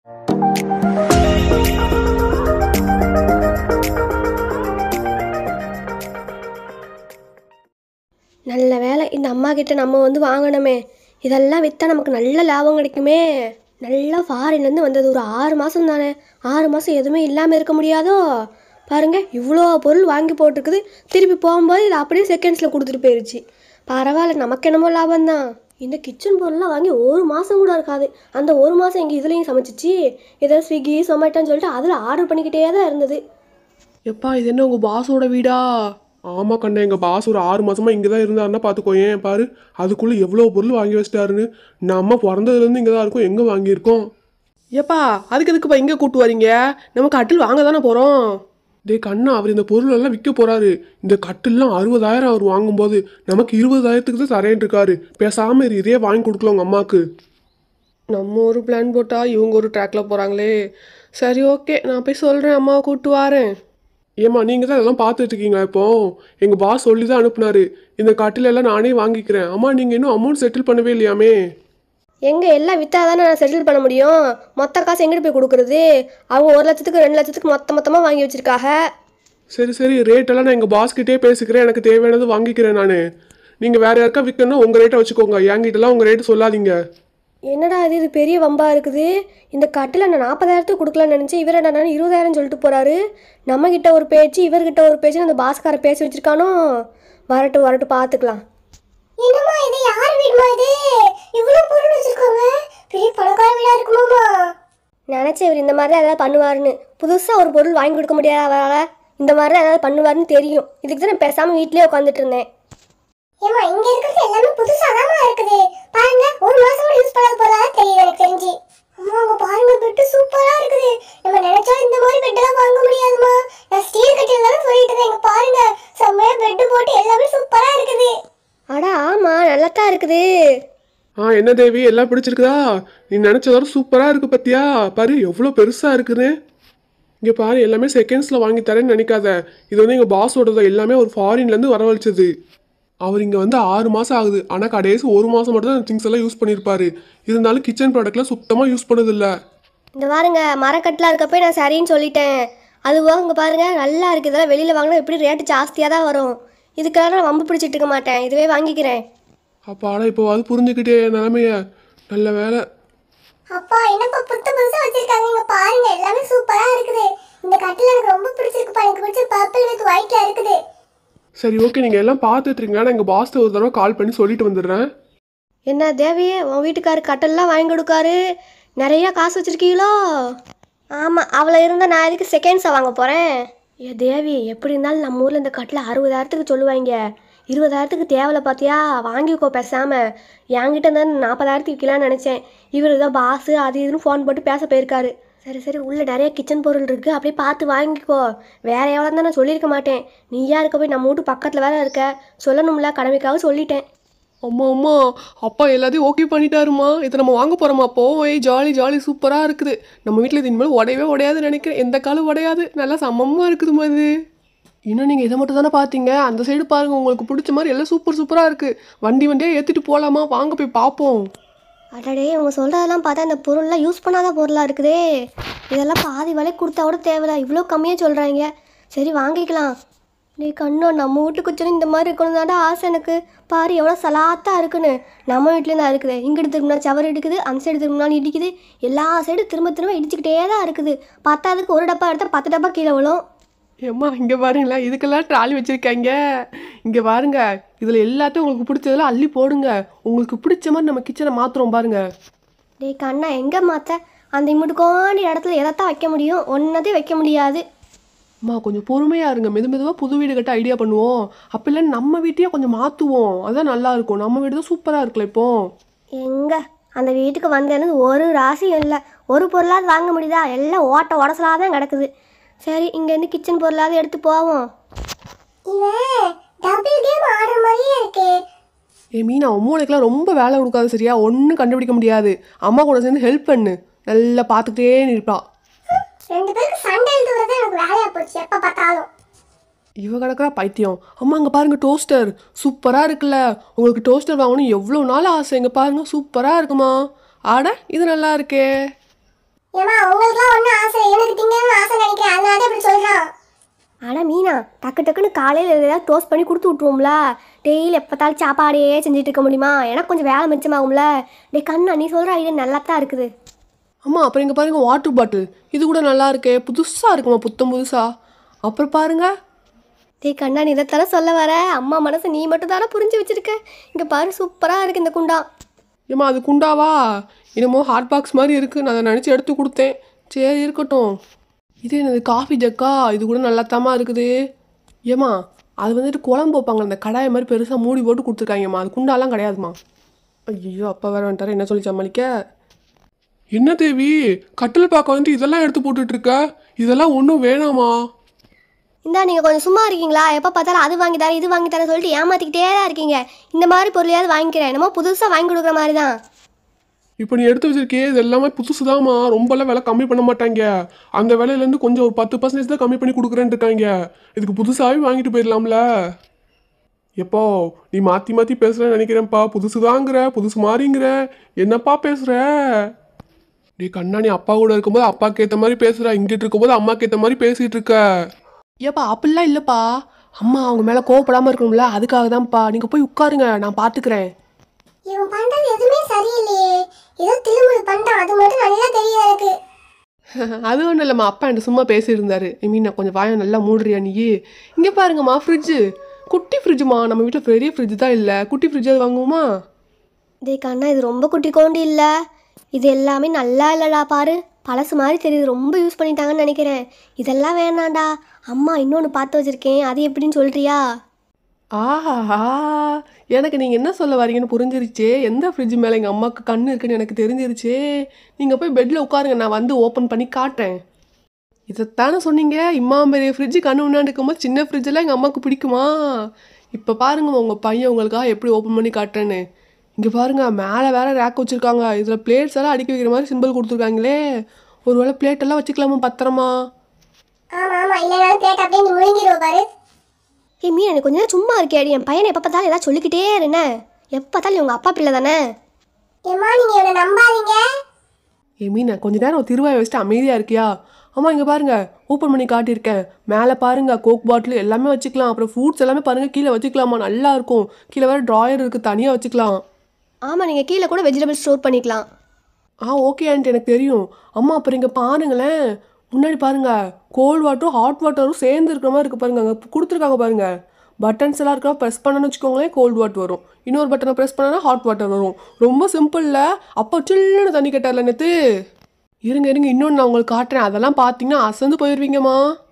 நல்ல வேலை இந்த அம்மா கிட்ட நம்ம வந்து வாங்கணுமே. இதெல்லாம் விற்றா நமக்கு நல்ல லாபம் கிடைக்குமே. நல்லா ஃபாரின்லேருந்து வந்தது ஒரு 6 மாதம் தானே. 6 மாதம் எதுவுமே இல்லாமல் இருக்க முடியாதோ. பாருங்கள் இவ்வளோ பொருள் வாங்கி போட்டிருக்குது. திருப்பி போகும்போது இதை அப்படியே செகண்ட்ஸில் கொடுத்துட்டு போயிடுச்சு. பரவாயில்ல, நமக்கு என்னமோ லாபம்தான். இந்த கிச்சன் பொருள்லாம் வாங்கி 1 மாதம் கூட இருக்காது. அந்த 1 மாதம் எங்கள் இதுலேயும் சமைச்சிச்சு. ஏதோ ஸ்விக்கி சொமேட்டோன்னு சொல்லிட்டு அதில் ஆர்டர் பண்ணிக்கிட்டே தான் இருந்தது. எப்பா இது என்ன உங்கள் பாஸோட வீடா? ஆமாம் கண்ணே, எங்கள் பாஸ் ஒரு 6 மாதமாக இங்கே தான் இருந்தாருன்னா பார்த்துக்கோ. ஏன் பாரு அதுக்குள்ளே எவ்வளோ பொருள் வாங்கி வச்சிட்டாருன்னு. நம்ம பிறந்ததுலேருந்து இங்கே தான் இருக்கோம், எங்கே வாங்கியிருக்கோம்? ஏப்பா அதுக்கு எதுக்குப்பா இங்கே கூப்பிட்டு வரீங்க? நம்ம கட்டில் வாங்க தானே போகிறோம். டே கண்ணா, அவர் இந்த பொருளெல்லாம் விற்க போகிறாரு. இந்த கட்டில்லாம் 60,000 அவர் வாங்கும்போது நமக்கு 20,000க்கு தான் தரேன் இருக்காரு. பேசாமல் இதே வாங்கி கொடுக்கலாம் உங்கள் அம்மாவுக்கு. நம்ம ஒரு பிளான் போட்டால் இவங்க ஒரு ட்ராக்கில் போகிறாங்களே. சரி ஓகே, நான் போய் சொல்கிறேன், அம்மாவை கூப்பிட்டு வரேன். ஏம்மா நீங்கள் தான் இதெல்லாம் பார்த்துட்டு இருக்கீங்களா? இப்போ எங்கள் பாஸ் சொல்லி தான் அனுப்புனாரு, இந்த கட்டிலெல்லாம் நானே வாங்கிக்கிறேன். அம்மா நீங்கள் இன்னும் அமௌண்ட் செட்டில் பண்ணவே இல்லையாமே? எங்கே எல்லாம் விற்றா தானே நான் செட்டில் பண்ண முடியும். மொத்த காசு எங்கிட்டு போய் கொடுக்குறது? அவங்க 1 லட்சத்துக்கு 2 லட்சத்துக்கு மொத்தமாக வாங்கி வச்சுருக்காங்க. சரி சரி, ரேட்டெல்லாம் நான் எங்கள் பாஸ்கிட்டே பேசிக்கிறேன். எனக்கு தேவையானது வாங்கிக்கிறேன் நான். நீங்கள் வேறு யாருக்கா விற்கணும்னா உங்கள் ரேட்டை வச்சுக்கோங்க, என்கிட்டலாம் உங்கள் ரேட்டு சொல்லாதீங்க. என்னடா இது பெரிய வம்பாக இருக்குது. இந்த கட்டில் நான் 40,000த்துக்கு கொடுக்கலான்னு நினச்சேன். இவர் என்ன 20,000 சொல்லிட்டு போகிறாரு. நம்மக்கிட்ட ஒரு பேச்சு இவர்கிட்ட ஒரு பேச்சு அந்த பாஸ்கார பேசி வச்சுருக்கானோ. வரட்டும் வரட்டும் பார்த்துக்கலாம். என்னம்மா இது யார் வீடுமா? இது இவ்வளோ பொருள் வச்சுருக்காங்க. பெரிய பணக்கார வீடாக இருக்குமாம்மா? நினச்சேன் இவர் இந்த மாதிரி தான் ஏதாவது பண்ணுவாருன்னு. புதுசாக ஒரு பொருள் வாங்கி கொடுக்க முடியாத அவரால். இந்த மாதிரி தான் ஏதாவது பண்ணுவாருன்னு தெரியும். இதுக்கு தான் நான் பேசாமல் வீட்டிலே உட்காந்துட்டு இருந்தேன். ஏம்மா இங்கே இருக்கிறது எல்லாமே புதுசாக தான்மா இருக்குது. பாருங்க, 1 மாதம் கூட யூஸ் பண்ணாத பொருளாக தெரியுது எனக்கு தெரிஞ்சு. அம்மா அங்கே பாருங்க, பெட்டு சூப்பராக இருக்குது. நம்ம நினைச்சா இந்த மாதிரி பெட்டெல்லாம் வாங்க முடியாதுமா. நான் ஸ்டீல் கட்டில் தானே சொல்லிட்டு இருந்தேன். இங்கே பாருங்க, செம்மையாக பெட்டு போட்டு எல்லாமே சூப்பராக இருக்குது. அடா ஆமாம், நல்லா தான் இருக்குது. என்ன தேவி, எல்லாம் பிடிச்சிருக்குதா? நீ நினச்சதோட சூப்பராக இருக்குது பத்தியா? பாரு எவ்வளோ பெருசாக இருக்குன்னு. இங்கே பாரு எல்லாமே செகண்ட்ஸில் வாங்கி தரேன்னு நினைக்காத. இது வந்து எங்கள் பாஸோடது. எல்லாமே ஒரு ஃபாரின்லேருந்து வரவழைச்சது. அவர் இங்கே வந்து 6 மாதம் ஆகுது. ஆனால் கடைசி 1 மாதம் மட்டும் தான் திங்ஸ் எல்லாம் யூஸ் பண்ணியிருப்பாரு. இருந்தாலும் கிச்சன் ப்ராடக்ட்லாம் சுத்தமாக யூஸ் பண்ணதில்லை. இந்த பாருங்க மரக்கட்டில் இருக்கப்போ நான் சரின்னு சொல்லிட்டேன். அதுவாக இங்கே பாருங்கள் நல்லா இருக்குது. இதெல்லாம் வெளியில் வாங்கினா எப்படி ரேட்டு ஜாஸ்தியாக தான் வரும். இதுக்காக நான் வம்பு பிடிச்சிட்டு இருக்க மாட்டேன், இதுவே வாங்கிக்கிறேன். அப்பாடா இப்போ அது புரிஞ்சுக்கிட்டே நிலமைய. நல்ல வேலை. அப்பா என்னப்பா புதுசா வச்சிருக்காங்க. இங்க பாருங்க எல்லாமே சூப்பரா இருக்குது. இந்த கட்டில் எனக்கு ரொம்ப பிடிச்சிருக்குப்பா. எனக்கு பிடிச்ச பர்பிள் வித் ஒயிட்ல இருக்குது. சரி ஓகே, நீங்கள் எல்லாம் பார்த்துட்டு இருக்கீங்க. நான் எங்கள் பாஸ்ட்டு ஒரு தடவை கால் பண்ணி சொல்லிட்டு வந்துடுறேன். என்ன தேவியே, உன் வீட்டுக்காரு கட்டெல்லாம் வாங்கி கொடுக்காரு. நிறையா காசு வச்சுருக்கீங்களோ? ஆமாம், அவ்வளோ இருந்தால் நான் எதுக்கு செகண்ட்ஸை வாங்க போகிறேன்? ஏ தேவி, எப்படி இருந்தாலும் நம்ம ஊரில் இந்த கட்டில் 60,000த்துக்கு சொல்லுவாங்க. 20,000த்துக்கு தேவையில்ல பார்த்தியா? வாங்கிக்கோ பேசாமல். என்கிட்ட இருந்தால் 40,000த்துக்கு விற்கலான்னு நினச்சேன். இவர் தான் பாஸு அது இதுன்னு ஃபோன் போட்டு பேச போயிருக்காரு. சரி சரி, உள்ளே நிறைய கிச்சன் பொருள் இருக்குது, அப்படியே பார்த்து வாங்கிக்கோ. வேறு எவ்வளோ தான் நான் சொல்லியிருக்க மாட்டேன். நீயா இருக்க போய் நம்ம வீட்டு பக்கத்தில் வேறு இருக்க. சொல்லணும்ல, கடமைக்காக சொல்லிட்டேன். அம்மா அம்மா, அப்பா எல்லாத்தையும் ஓகே பண்ணிட்டாருமா. இதை நம்ம வாங்க போகிறோமா? போய் ஜாலி ஜாலி சூப்பராக இருக்குது. நம்ம வீட்டில் இது இனிமேல் உடையவே உடையாதுன்னு நினைக்கிறேன். எந்த காலம் உடையாது. நல்லா சமமாக இருக்குதுமா இது. இன்னும் நீங்கள் இதை மட்டும் தானே பார்த்தீங்க? அந்த சைடு பாருங்கள், உங்களுக்கு பிடிச்ச மாதிரி எல்லாம் சூப்பராக இருக்குது. வண்டியாக ஏற்றிட்டு போகலாமா? வாங்க போய் பார்ப்போம். அடடே, அவங்க சொல்கிறதெல்லாம் பார்த்தா இந்த பொருள்லாம் யூஸ் பண்ணாத பொருளாக இருக்குதே. இதெல்லாம் பாதி விலைக்கு கொடுத்தா கூட தேவையில்ல, இவ்வளோ கம்மியாக சொல்கிறாங்க. சரி வாங்கிக்கலாம். நீ கண்ணோ, நம்ம வீட்டுக்கு வச்சோன்னு இந்த மாதிரி இருக்கணும் தாண்டா ஆசை எனக்கு. பாரு எவ்வளோ சலாத்தாக இருக்குன்னு. நம்ம வீட்லேயும் தான் இருக்குது. இங்கிட்டு திரும்பினா சவர் இடிக்குது, அந்த சைடு திரும்பினாலும் இடிக்குது. எல்லா சைடும் திரும்ப இடிச்சுக்கிட்டே தான் இருக்குது. பத்தாவதுக்கு ஒரு டப்பா எடுத்தால் 10 டப்பா கீழே விழும். ஏம்மா இங்கே பாருங்களா, இதுக்கெல்லாம் ட்ராலி வச்சுருக்காங்க. இங்கே பாருங்க, இதில் எல்லாத்தையும் உங்களுக்கு பிடிச்சதெல்லாம் அள்ளி போடுங்க. உங்களுக்கு பிடிச்ச மாதிரி நம்ம கிச்சனை மாற்றுறோம் பாருங்க. டே கண்ணா, எங்கே மாற்ற? அந்த இம்முட்டுக்கோண்டி இடத்துல எதைத்தான் வைக்க முடியும்? ஒன்றதையும் வைக்க முடியாது. அம்மா கொஞ்சம் பொறுமையாக இருங்க. மெதுவாக புது வீடு கட்ட ஐடியா பண்ணுவோம். அப்போ இல்லை நம்ம வீட்டையே கொஞ்சம் மாற்றுவோம். அதுதான் நல்லாயிருக்கும். நம்ம வீடு தான் சூப்பராக இருக்குல்ல இப்போ. எங்கே அந்த வீட்டுக்கு வந்தேன்னு ஒரு ராசியும் இல்லை. ஒரு பொருளாவது வாங்க முடியுதா? எல்லாம் ஓட்ட உடசலாக தான் கிடக்குது. சரி, இங்கேருந்து கிச்சன் பொருளாவது எடுத்து போவோம். இவன் டபுள் கேம் ஆடுற மாதிரியே இருக்கு. மீனா, அம்மாவுக்குலாம் ரொம்ப வேலை கொடுக்காது சரியா? ஒன்றும் கண்டுபிடிக்க முடியாது. அம்மா கூட சேர்ந்து ஹெல்ப் பண்ணு. நல்லா பார்த்துக்கிட்டே நிற்பா. 2 பேருக்கு சண்டை எழுதுறது எனக்கு வேலையாக போச்சு எப்போ பார்த்தாலும். இவ கிடக்குறா பைத்தியம். அம்மா அங்கே பாருங்கள், டோஸ்டர் சூப்பராக இருக்குல்ல. உங்களுக்கு டோஸ்டர் வாங்கணும் எவ்வளோ நாள் ஆசை. இங்கே பாருங்கள், சூப்பராக இருக்குமா. ஆட இது நல்லா இருக்கே. ஏமா உங்களுக்குலாம் ஒன்றும் ஆசை எனக்கு திங்கணும்னு ஆசை நினைக்கிறேன், அதனால தான் இப்படி சொல்கிறான். ஆனால் மீனா டக்கு டக்குன்னு காலையில் ஏதாவது டோஸ்ட் பண்ணி கொடுத்து விட்ருவோம்ல. டெய்லி எப்போத்தாலும் சாப்பாடே செஞ்சுட்டு இருக்க முடியுமா? எனக்கு கொஞ்சம் வேலை மிச்சமாகும்ல. டே கண்ணா, நீ சொல்கிற ஐடியா நல்லா தான் இருக்குது. அம்மா அப்புறம் இங்கே பாருங்கள் வாட்டர் பாட்டில், இது கூட நல்லா இருக்கே, புதுசாக இருக்குமா, புத்தம் புதுசா. அப்புறம் பாருங்கள். டே கண்ணா, நீ இதைத்தானே சொல்ல வர? அம்மா மனசு நீ மட்டும் தானே புரிஞ்சு வச்சுருக்க. இங்கே பாரு, சூப்பராக இருக்குது இந்த குண்டா. ஏம்மா அது குண்டாவா? என்னமோ ஹாட் பாக்ஸ் மாதிரி இருக்குது, நான் அதை நினச்சி எடுத்து கொடுத்தேன். சரி இருக்கட்டும். இது என்னது காஃபி ஜக்கா? இது கூட நல்லாத்தாம்மா இருக்குது. ஏம்மா அது வந்துட்டு குழம்பு வைப்பாங்க, அந்த கடாயை மாதிரி பெருசாக மூடி போட்டு கொடுத்துருக்காங்கம்மா. அது குண்டாலாம் கிடையாதுமா. ஐயோ அப்பா வேறு வந்துட்டார், என்ன சொல்லி சமாளிக்க. என்ன தேவி, கட்டில் பார்க்க வந்து இதெல்லாம் எடுத்து போட்டுட்டு இருக்க? இதெல்லாம் ஒன்றும் வேணாமா? இந்தா நீங்கள் கொஞ்சம் சும்மா இருக்கீங்களா? எப்போ பார்த்தாலும் அது வாங்கி தரேன் இது வாங்கி தரேன் சொல்லிட்டு ஏமாற்றிக்கிட்டே தான் இருக்கீங்க. இந்த மாதிரி பொருளையாவது வாங்கிக்கிறேன், என்னமோ புதுசாக வாங்கி கொடுக்குற மாதிரி தான். இப்போ நீ எடுத்து வச்சிருக்கே இது எல்லாமே புதுசுதாம்மா, ரொம்பலாம் விலை கம்மி பண்ண மாட்டாங்க. அந்த விலையிலேருந்து கொஞ்சம் ஒரு 10% தான் கம்மி பண்ணி கொடுக்குறேன்னு இருக்காங்க. இதுக்கு புதுசாகவே வாங்கிட்டு போயிடலாம்ல. எப்போ நீ மாற்றி மாற்றி பேசுகிறேன்னு நினைக்கிறேன்ப்பா. புதுசுதாங்கிற, புதுசு மாறிங்கிற, என்னப்பா பேசுகிற? நீ கண்ணா, நீ அப்பா கூட இருக்கும்போது அப்பாவுக்கு ஏற்ற மாதிரி பேசுகிற, இங்கிட்டு இருக்கும்போது அம்மாவுக்கு ஏற்ற மாதிரி பேசிகிட்டு இருக்க. ஏப்பா அப்படிலாம் இல்லைப்பா, அம்மா அவங்க மேலே கோவப்படாமல் இருக்கணும்ல, அதுக்காக தான்ப்பா. நீங்கள் போய் உட்காருங்க, நான் பார்த்துக்கிறேன். இவன் பண்ணுறது எதுவுமே சரியில்லையே, ஏதோ திருமுறை பண்ணுறான், அது மட்டும் நல்லா தெரியுது எனக்கு. அது ஒன்றும் இல்லைம்மா, அப்பா என்கிட்ட சும்மா பேசியிருந்தாரு. ஐ மீன் நான் கொஞ்சம் வாயை நல்லா மூடுறியா நீ? இங்கே பாருங்கம்மா ஃப்ரிட்ஜு, குட்டி ஃப்ரிட்ஜுமா. நம்ம வீட்டில் பெரிய ஃப்ரிட்ஜு தான் இல்லை, குட்டி ஃப்ரிட்ஜ் அது வாங்குவோமா? டே கண்ணா, இது ரொம்ப குட்டி கோண்டி இல்லை. இது எல்லாமே நல்லா இல்லைடா, பாரு பழசு மாதிரி தெரியுது, ரொம்ப யூஸ் பண்ணிட்டாங்கன்னு நினைக்கிறேன். இதெல்லாம் வேணாண்டா. அம்மா இன்னொன்று பார்த்து வச்சுருக்கேன், அது எப்படின்னு சொல்கிறியா? ஆஹா, எனக்கு நீங்கள் என்ன சொல்ல வரீங்கன்னு புரிஞ்சிருச்சே. எந்த ஃப்ரிட்ஜ் மேலே எங்கள் அம்மாவுக்கு கண்ணு இருக்குன்னு எனக்கு தெரிஞ்சிருச்சே. நீங்கள் போய் பெட்டில் உட்காருங்க, நான் வந்து ஓப்பன் பண்ணி காட்டுறேன். இதைத்தானே சொன்னீங்க, இம்மா பெரிய ஃப்ரிட்ஜு கண்ணு முன்னாடி இருக்கும்போது சின்ன ஃப்ரிட்ஜெல்லாம் எங்கள் அம்மாவுக்கு பிடிக்குமா? இப்போ பாருங்கம்மா உங்கள் பையன் உங்களுக்காக எப்படி ஓப்பன் பண்ணி காட்டுறேன்னு. இங்கே பாருங்கள், மேலே வேறு ரேக் வச்சுருக்காங்க. இதில் பிளேட்ஸ் எல்லாம் அடுக்கி வைக்கிற மாதிரி சிம்பிள் கொடுத்துருக்காங்களே. ஒரு வேளை பிளேட்டெல்லாம் வச்சுக்கலாமா பத்திரமா? ஆமாம் ஆமாம், இல்லைனாலும் பிளேட் அப்படியே நீ முழுங்கிடுவோம் பாரு. ஏ மீன், எனக்கு கொஞ்சம் நேரம் சும்மா இருக்கேடி. என் பையனை எப்போ பார்த்தாலும் ஏதாவது சொல்லிக்கிட்டே இருந்தே. எப்போ பார்த்தாலும் உங்கள் அப்பா பிள்ளை தானே. ஏம்மா நீங்கள் இவனை நம்பாதீங்க. மீனா கொஞ்ச நேரம் திருவாயை வச்சுட்டு அமைதியாக இருக்கியா? அம்மா இங்கே பாருங்கள், ஓப்பன் பண்ணி காட்டியிருக்கேன். மேலே பாருங்கள், கோக் பாட்டில் எல்லாமே வச்சுக்கலாம். அப்புறம் ஃப்ரூட்ஸ் எல்லாமே பாருங்கள், கீழே வச்சுக்கலாமா, நல்லா இருக்கும். கீழே வேறு ட்ராயர் இருக்குது, தனியாக வச்சுக்கலாம். ஆமாம், நீங்கள் கீழே கூட வெஜிடபிள் ஸ்டோர் பண்ணிக்கலாம். ஓகே ஆண்டி, எனக்கு தெரியும். அம்மா அப்புறம் இங்கே பாருங்களேன், முன்னாடி பாருங்கள், கோல்டு வாட்டரும் ஹாட் வாட்டரும் சேர்ந்து இருக்கிற மாதிரி இருக்குது பாருங்கள். அங்கே கொடுத்துருக்காங்க பாருங்கள். பட்டன்ஸ் எல்லாம் இருக்கா, ப்ரெஸ் பண்ணணும்னு வச்சுக்கோங்களேன், கோல்டு வாட்டர் வரும். இன்னொரு பட்டனை ப்ரெஸ் பண்ணனா ஹாட் வாட்டர் வரும். ரொம்ப சிம்பிளில். அப்போ சில்லுன்னு தண்ணி கேட்டார்ல நேற்று. இருங்க இன்னொன்று நான் உங்களுக்கு காட்டுறேன், அதெல்லாம் பார்த்தீங்கன்னா அசந்து போயிடுவீங்கம்மா.